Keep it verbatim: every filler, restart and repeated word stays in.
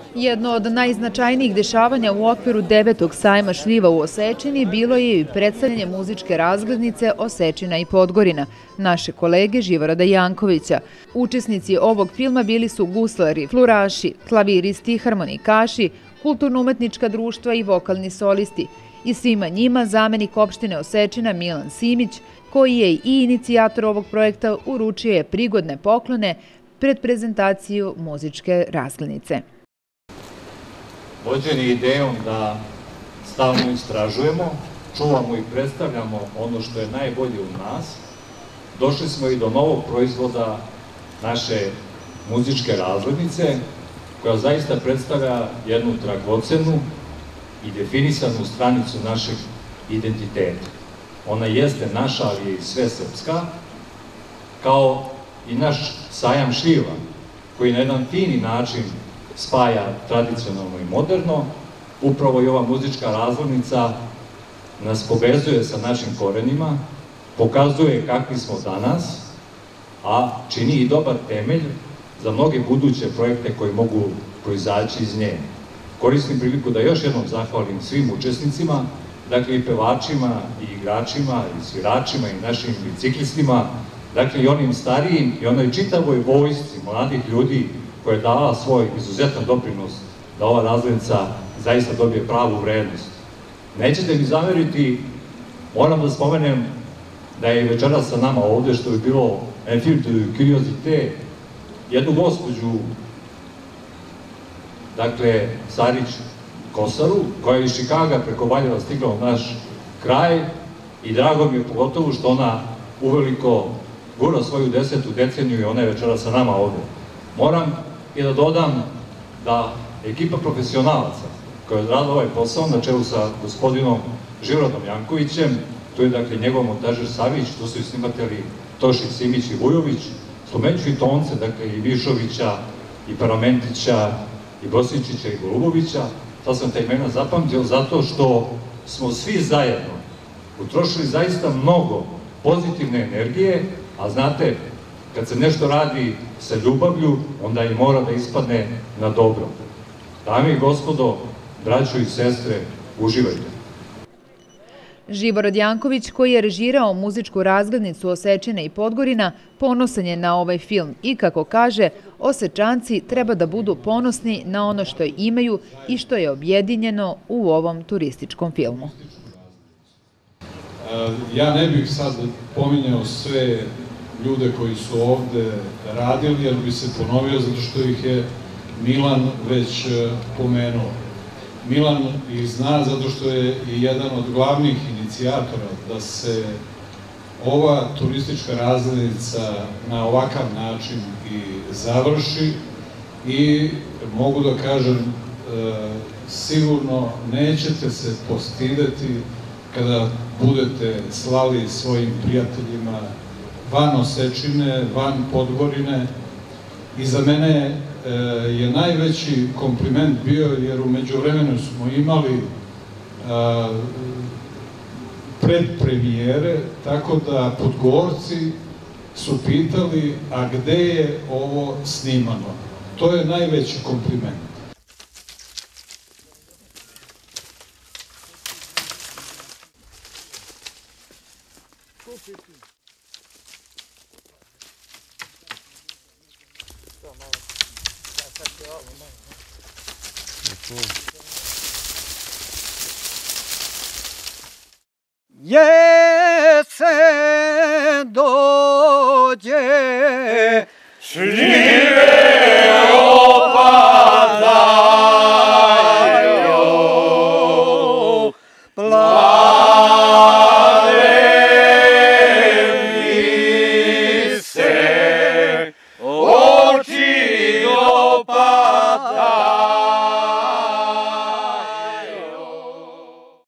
Jedno od najznačajnijih dešavanja u okviru devetog sajma šljiva u Osečini bilo je i predstavljanje muzičke razglednice Osečina i Podgorina, naše kolege Živoroda Jankovića. Učesnici ovog filma bili su guslari, fluraši, klaviristi, harmonikaši, kulturno-umetnička društva i vokalni solisti. I svima njima zamenik opštine Osečina Milan Simić, koji je i inicijator ovog projekta, uručio je prigodne poklone pred prezentaciju muzičke razglednice. Vođeni idejom da stalno istražujemo, čuvamo i predstavljamo ono što je najbolje u nas, došli smo i do novog proizvoda naše muzičke razglednice, koja zaista predstavlja jednu dragocenu i definisanu stranicu našeg identiteta. Ona jeste naša, ali i sve srpska, kao i naš sajam šljiva, koji na jedan fini način spaja tradicionalno i moderno. Upravo i ova muzička razglednica nas povezuje sa našim korenima, pokazuje kakvi smo danas, a čini i dobar temelj za mnoge buduće projekte koji mogu proizaći iz nje. Koristim priliku da još jednom zahvalim svim učesnicima, dakle i pevačima, i igračima, i sviračima, i našim biciklistima, dakle i onim starijim i onoj čitavoj vojsci mladih ljudi koja je dala svoj izuzetan doprinos da ova razglednica zaista dobije pravu vrednost. Nećete mi zameriti, moram da spomenem da je večeras sa nama ovde, što bi bilo un film de curiosité, jednu gospođu, dakle Sarić Kosaru, koja je iz Čikaga preko Valjeva stigla u naš kraj i drago mi je pogotovo što ona uveliko gura svoju desetu deceniju i ona je večeras sa nama ovde. Moram i da dodam da ekipa profesionalaca koja je odradila ovaj posao na čelu sa gospodinom Živorodom Jankovićem, tu je dakle njegov montažer Savić, tu su i snimatelji Tošić, Simić i Vujović, spomenuću i tonce, dakle i Višovića, i Paramentića, i Bosičića, i Golubovića. Sad sam te imena zapamtio zato što smo svi zajedno utrošili zaista mnogo pozitivne energije, a znate, kad se nešto radi sa ljubavlju, onda i mora da ispadne na dobro. Dame i gospodo, braćo i sestre, uživajte. Živorod Janković, koji je režirao muzičku razglednicu Osečina i Podgorina, ponosan je na ovaj film i, kako kaže, Osečanci treba da budu ponosni na ono što imaju i što je objedinjeno u ovom turističkom filmu. Ja ne bih sad pominjao sve ljude koji su ovde radili, jer bi se ponovio zato što ih je Milan već pomenuo. Milan ih zna zato što je i jedan od glavnih inicijatora da se ova turistička razglednica na ovakav način i završi i mogu da kažem, sigurno nećete se postideti kada budete slali svojim prijateljima van Osečine, van Podgorine. I za mene je najveći kompliment bio, jer u međuvremenu smo imali predpremijere, tako da Podgorci su pitali, a gde je ovo snimano? To je najveći kompliment. Jesen dođe,